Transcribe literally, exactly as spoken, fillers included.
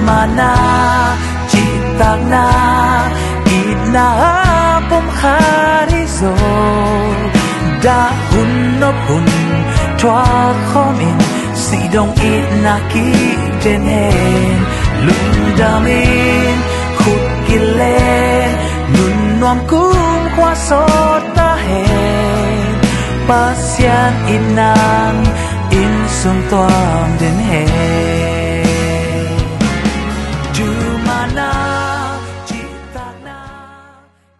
mana citagna idna pom kharizo dahun no pun twa khomin si dong idna ki den hen lung damin khut gilen nun nom kum kwa so ta hen pasian inang in sum toam den